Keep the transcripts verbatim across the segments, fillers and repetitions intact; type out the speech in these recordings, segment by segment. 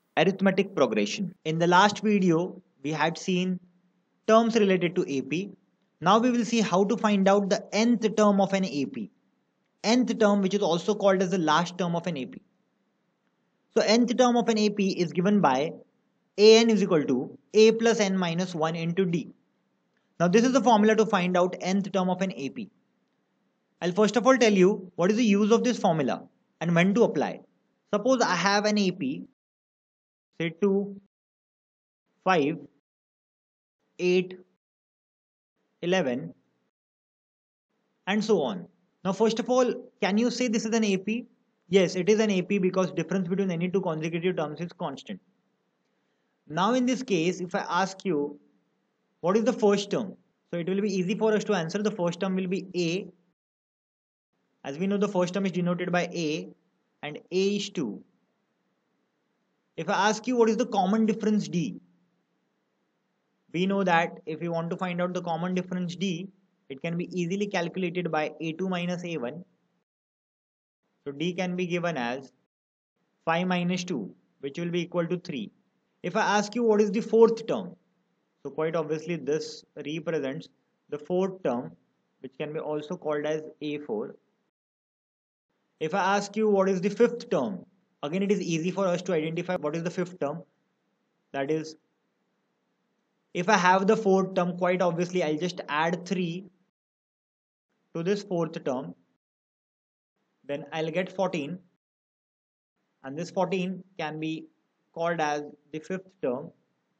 Arithmetic progression. In the last video, we had seen terms related to A P. Now we will see how to find out the nth term of an A P. Nth term, which is also called as the last term of an A P. So nth term of an A P is given by an is equal to a plus n minus one into d. Now this is the formula to find out nth term of an A P. I'll first of all tell you what is the use of this formula and when to apply. Suppose I have an A P, say two, five, eight, eleven, and so on. Now first of all, can you say this is an A P? Yes, it is an A P because difference between any two consecutive terms is constant. Now in this case, if I ask you what is the first term, so it will be easy for us to answer. The first term will be A. As we know, the first term is denoted by A and A is two. If I ask you what is the common difference D, we know that if we want to find out the common difference D, it can be easily calculated by A two minus A one. So D can be given as five minus two, which will be equal to three. If I ask you what is the fourth term, so quite obviously this represents the fourth term, which can be also called as A four. If I ask you what is the fifth term, again it is easy for us to identify what is the fifth term. That is, if I have the fourth term, quite obviously I'll just add three to this fourth term, then I'll get fourteen, and this fourteen can be called as the fifth term.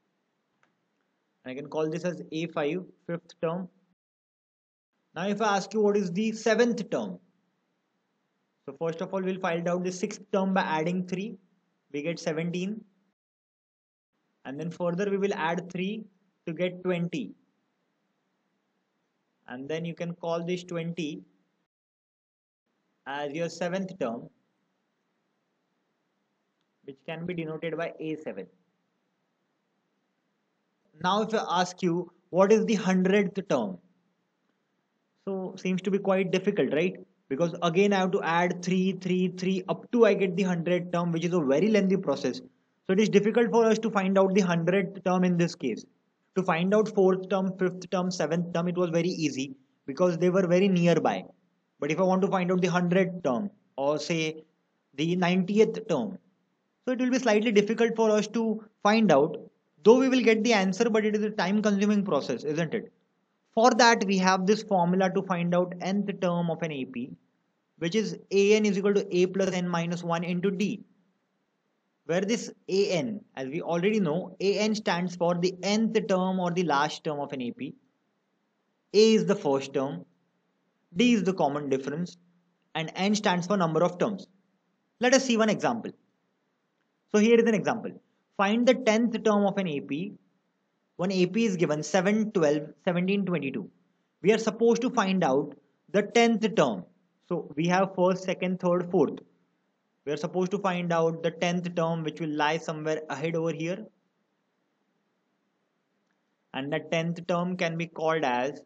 I can call this as A five, fifth term. Now if I ask you what is the seventh term, so first of all we'll find out the sixth term by adding three, we get seventeen, and then further we will add three to get twenty, and then you can call this twenty as your seventh term, which can be denoted by A seven. Now if I ask you what is the hundredth term, so seems to be quite difficult, right? Because again I have to add three, three, three up to I get the hundredth term, which is a very lengthy process. So it is difficult for us to find out the hundredth term in this case. To find out fourth term, fifth term, seventh term, it was very easy because they were very nearby. But if I want to find out the hundredth term or say the ninetieth term, so it will be slightly difficult for us to find out, though we will get the answer, but it is a time consuming process, isn't it? For that, we have this formula to find out nth term of an A P, which is an is equal to a plus n minus one into d, where this an, as we already know, an stands for the nth term or the last term of an A P. A is the first term, d is the common difference, and n stands for number of terms. Let us see one example. So here is an example. Find the tenth term of an A P. One A P is given seven, twelve, seventeen, twenty-two. We are supposed to find out the tenth term. So we have first, second, third, fourth. We are supposed to find out the tenth term, which will lie somewhere ahead over here. And the tenth term can be called as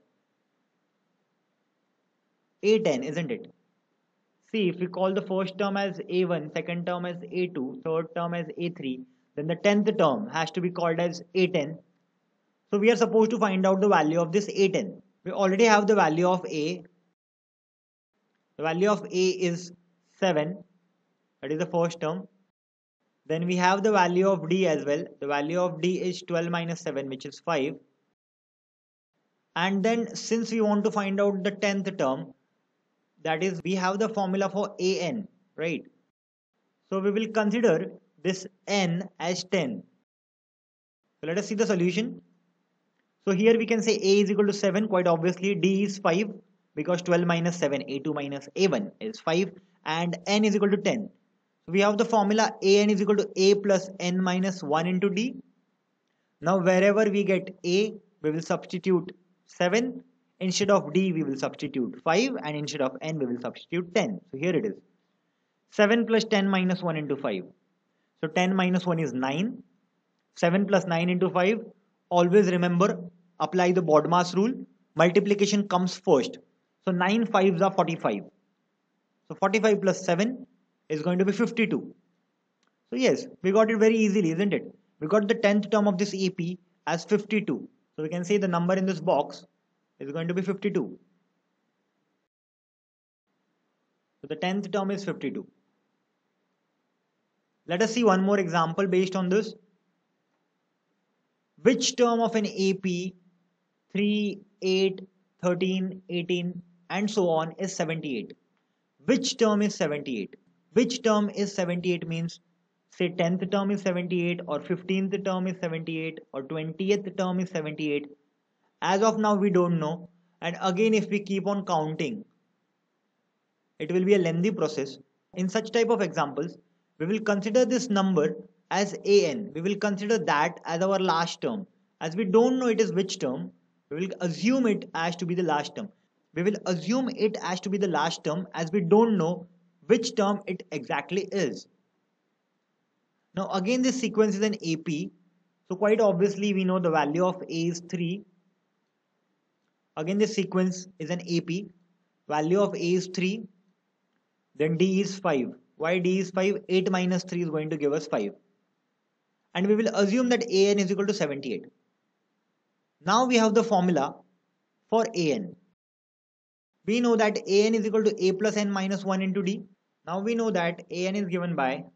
A ten, isn't it? See, if we call the first term as A one, second term as A two, third term as A three, then the tenth term has to be called as A ten. So we are supposed to find out the value of this A ten. We already have the value of A. The value of A is seven. That is the first term. Then we have the value of D as well. The value of D is twelve minus seven, which is five. And then since we want to find out the tenth term, that is, we have the formula for A N, right? So we will consider this N as ten. So let us see the solution. So here we can say A is equal to seven, quite obviously. D is five because twelve minus seven, A two minus A one is five, and N is equal to ten. So we have the formula A N is equal to A plus N minus one into D. Now wherever we get A, we will substitute seven. Instead of D, we will substitute five, and instead of N, we will substitute ten. So here it is. seven plus ten minus one into five. So ten minus one is nine. seven plus nine into five. Always remember, apply the BODMAS rule. Multiplication comes first. So nine fives are forty-five. So forty-five plus seven is going to be fifty-two. So yes, we got it very easily, isn't it? We got the tenth term of this A P as fifty-two. So we can say the number in this box is going to be fifty-two. So the tenth term is fifty-two. Let us see one more example based on this. Which term of an A P three, eight, thirteen, eighteen and so on is seventy-eight? Which term is seventy-eight? Which term is seventy-eight means say tenth term is seventy-eight or fifteenth term is seventy-eight or twentieth term is seventy-eight. As of now we don't know, and again if we keep on counting it will be a lengthy process. In such type of examples we will consider this number as an. We will consider that as our last term. As we don't know it is which term, we will assume it as to be the last term. We will assume it as to be the last term as we don't know which term it exactly is. Now again this sequence is an A P. So quite obviously we know the value of A is three. Again this sequence is an A P. Value of A is three. Then D is five. Why D is five? eight minus three is going to give us five. And we will assume that A N is equal to seventy-eight. Now we have the formula for A N. We know that A N is equal to A plus N minus one into D. Now we know that A N is given by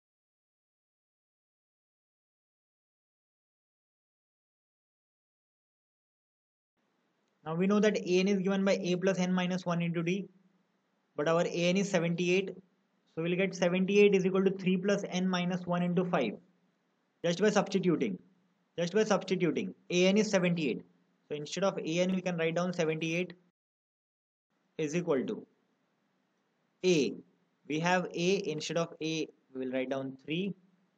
Now we know that A N is given by A plus N minus one into D. But our A N is seventy-eight. So we will get seventy-eight is equal to three plus N minus one into five. Just by substituting. Just by substituting. A N is seventy-eight. So instead of A N we can write down seventy-eight is equal to A. We have A, instead of A we will write down three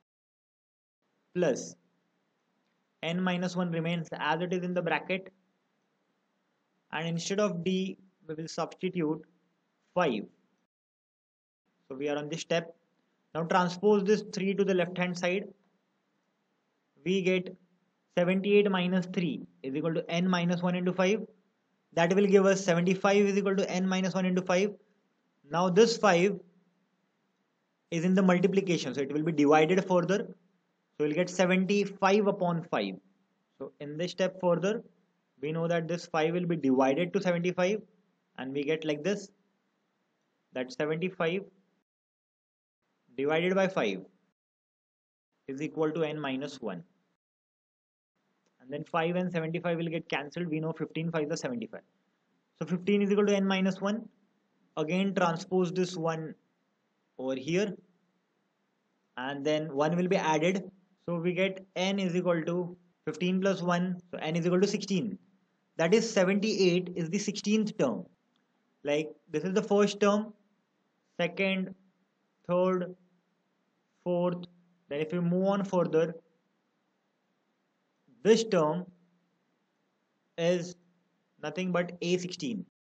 plus N minus one remains as it is in the bracket, and instead of D we will substitute five. So we are on this step. Now transpose this three to the left hand side. We get seventy-eight minus three is equal to N minus one into five. That will give us seventy-five is equal to N minus one into five. Now this five is in the multiplication, so it will be divided further. So we'll get seventy-five upon five. So in this step further, we know that this five will be divided to seventy-five, and we get like this, that seventy-five divided by five is equal to N minus one. And then five and seventy-five will get cancelled. We know fifteen fives are seventy-five. So fifteen is equal to N minus one. Again transpose this one over here, and then one will be added. So we get N is equal to fifteen plus one. So N is equal to sixteen. That is seventy-eight is the sixteenth term. Like this is the first term, second, third, fourth. Then if we move on further, this term is nothing but A sixteen.